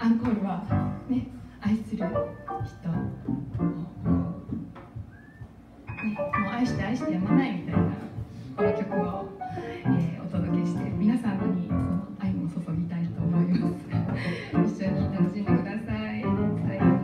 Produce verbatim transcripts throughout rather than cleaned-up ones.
アンコールはね、愛する人を、ね、もう愛して愛してやまないみたいなこの曲を、えー、お届けして、皆さんにその愛も注ぎたいと思います。一緒に楽しんでください。最後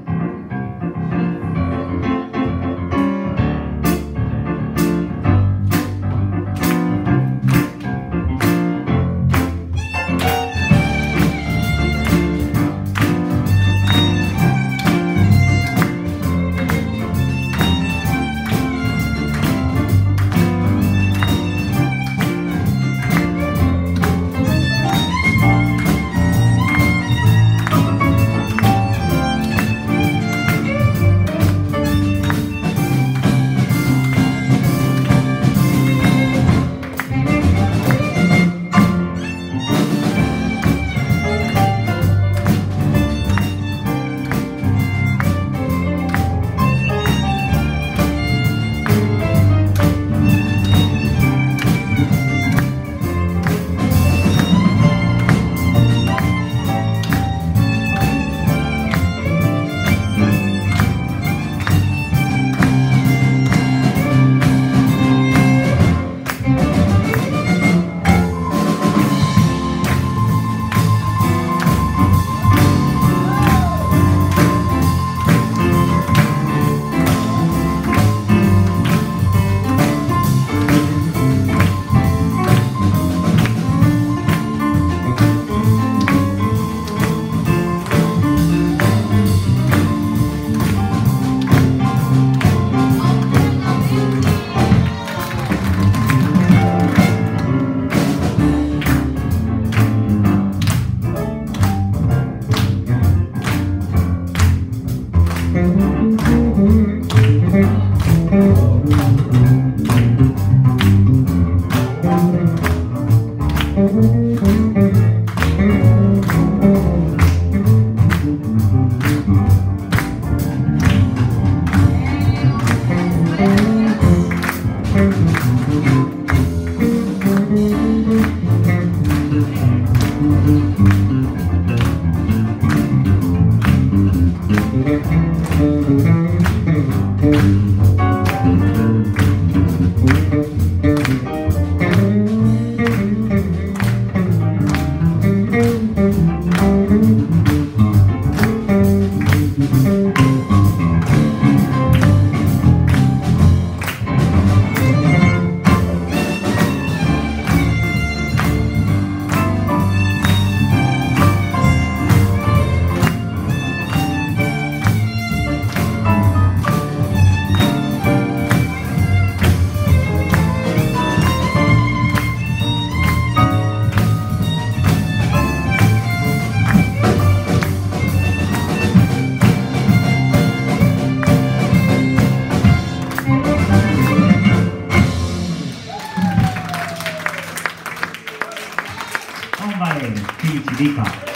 Peach Lica.